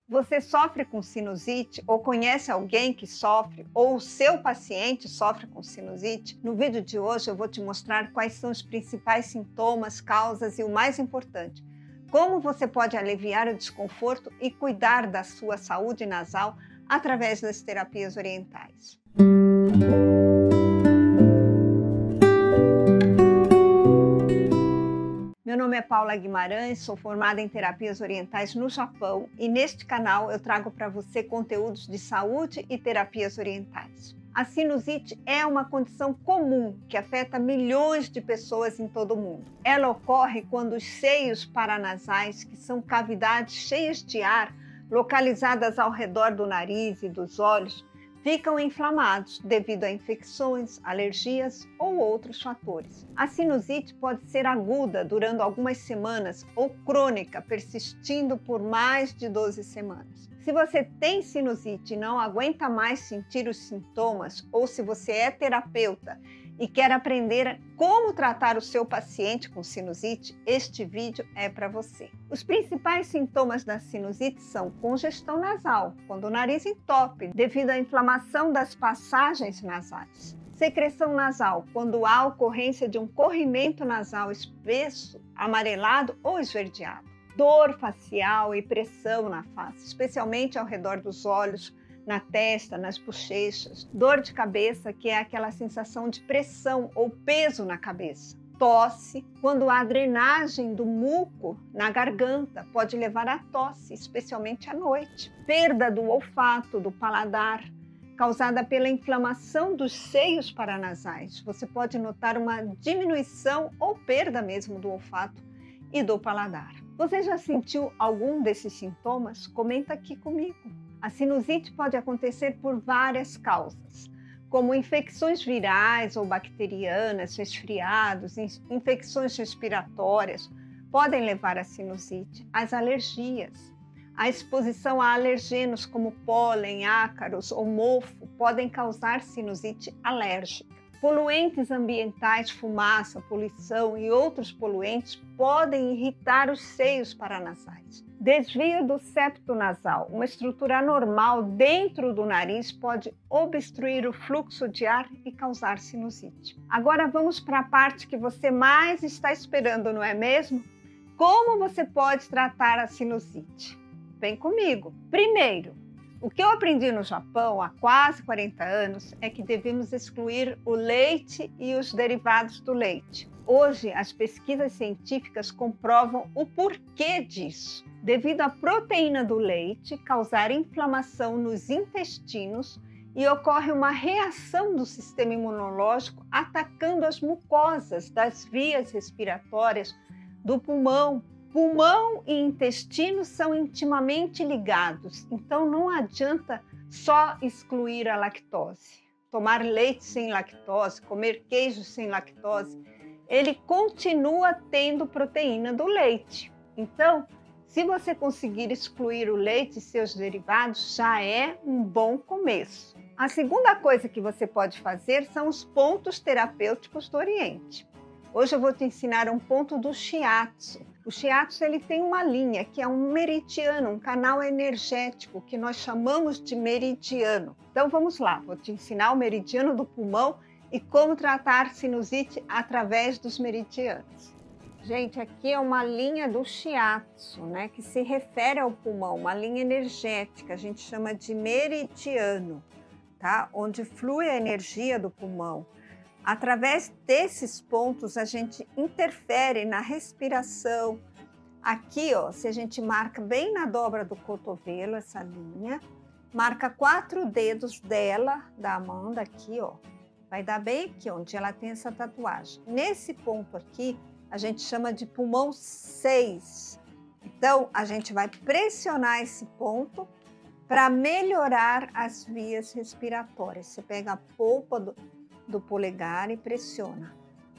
Você sofre com sinusite ou conhece alguém que sofre ou o seu paciente sofre com sinusite? No vídeo de hoje eu vou te mostrar quais são os principais sintomas, causas e o mais importante, como você pode aliviar o desconforto e cuidar da sua saúde nasal através das terapias orientais. Meu nome é Paula Guimarães, sou formada em terapias orientais no Japão e neste canal eu trago para você conteúdos de saúde e terapias orientais. A sinusite é uma condição comum que afeta milhões de pessoas em todo o mundo. Ela ocorre quando os seios paranasais, que são cavidades cheias de ar localizadas ao redor do nariz e dos olhos, ficam inflamados devido a infecções, alergias ou outros fatores. A sinusite pode ser aguda, durando algumas semanas, ou crônica, persistindo por mais de 12 semanas. Se você tem sinusite e não aguenta mais sentir os sintomas, ou se você é terapeuta e quer aprender como tratar o seu paciente com sinusite, este vídeo é para você. Os principais sintomas da sinusite são congestão nasal, quando o nariz entope devido à inflamação das passagens nasais. Secreção nasal, quando há ocorrência de um corrimento nasal espesso, amarelado ou esverdeado. Dor facial e pressão na face, especialmente ao redor dos olhos, na testa, nas bochechas. Dor de cabeça, que é aquela sensação de pressão ou peso na cabeça. Tosse, quando há drenagem do muco na garganta, pode levar à tosse, especialmente à noite. Perda do olfato, do paladar, causada pela inflamação dos seios paranasais. Você pode notar uma diminuição ou perda mesmo do olfato e do paladar. Você já sentiu algum desses sintomas? Comenta aqui comigo. A sinusite pode acontecer por várias causas, como infecções virais ou bacterianas, resfriados, infecções respiratórias, podem levar à sinusite. As alergias, a exposição a alergenos como pólen, ácaros ou mofo podem causar sinusite alérgica. Poluentes ambientais, fumaça, poluição e outros poluentes podem irritar os seios paranasais. Desvio do septo nasal, uma estrutura anormal dentro do nariz, pode obstruir o fluxo de ar e causar sinusite. Agora vamos para a parte que você mais está esperando, não é mesmo? Como você pode tratar a sinusite? Vem comigo. Primeiro, o que eu aprendi no Japão há quase 40 anos é que devemos excluir o leite e os derivados do leite. Hoje, as pesquisas científicas comprovam o porquê disso. Devido à proteína do leite causar inflamação nos intestinos e ocorre uma reação do sistema imunológico atacando as mucosas das vias respiratórias do pulmão. Pulmão e intestino são intimamente ligados, então não adianta só excluir a lactose. Tomar leite sem lactose, comer queijo sem lactose, ele continua tendo proteína do leite. Então, se você conseguir excluir o leite e seus derivados, já é um bom começo. A segunda coisa que você pode fazer são os pontos terapêuticos do Oriente. Hoje eu vou te ensinar um ponto do shiatsu. O shiatsu ele tem uma linha que é um meridiano, um canal energético que nós chamamos de meridiano. Então vamos lá, vou te ensinar o meridiano do pulmão e como tratar sinusite através dos meridianos. Gente, aqui é uma linha do shiatsu, né, que se refere ao pulmão, uma linha energética, a gente chama de meridiano, tá? Onde flui a energia do pulmão. Através desses pontos, a gente interfere na respiração. Aqui, ó, se a gente marca bem na dobra do cotovelo, essa linha, marca 4 dedos dela, da Amanda, aqui, ó. Vai dar bem aqui, onde ela tem essa tatuagem. Nesse ponto aqui, a gente chama de pulmão 6. Então, a gente vai pressionar esse ponto para melhorar as vias respiratórias. Você pega a polpa do polegar e pressiona.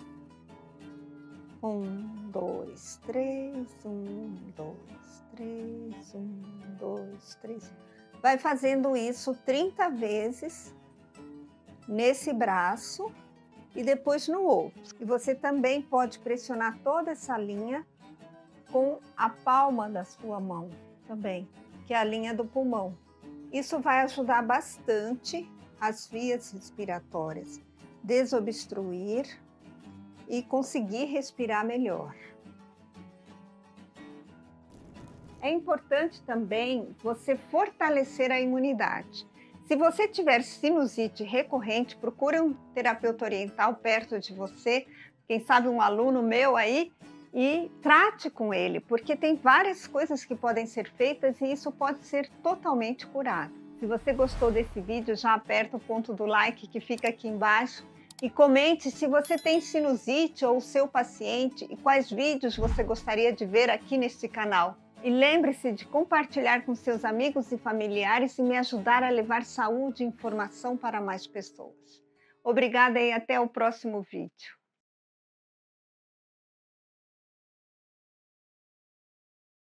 1, 2, 3, 1, 2, 3, 1, 2, 3. Vai fazendo isso 30 vezes nesse braço e depois no outro. E você também pode pressionar toda essa linha com a palma da sua mão também. que é a linha do pulmão. Isso vai ajudar bastante as vias respiratórias, desobstruir e conseguir respirar melhor. É importante também você fortalecer a imunidade. Se você tiver sinusite recorrente, procure um terapeuta oriental perto de você, quem sabe um aluno meu aí, e trate com ele, porque tem várias coisas que podem ser feitas e isso pode ser totalmente curado. Se você gostou desse vídeo, já aperta o ponto do like que fica aqui embaixo e comente se você tem sinusite ou o seu paciente e quais vídeos você gostaria de ver aqui neste canal. E lembre-se de compartilhar com seus amigos e familiares e me ajudar a levar saúde e informação para mais pessoas. Obrigada e até o próximo vídeo.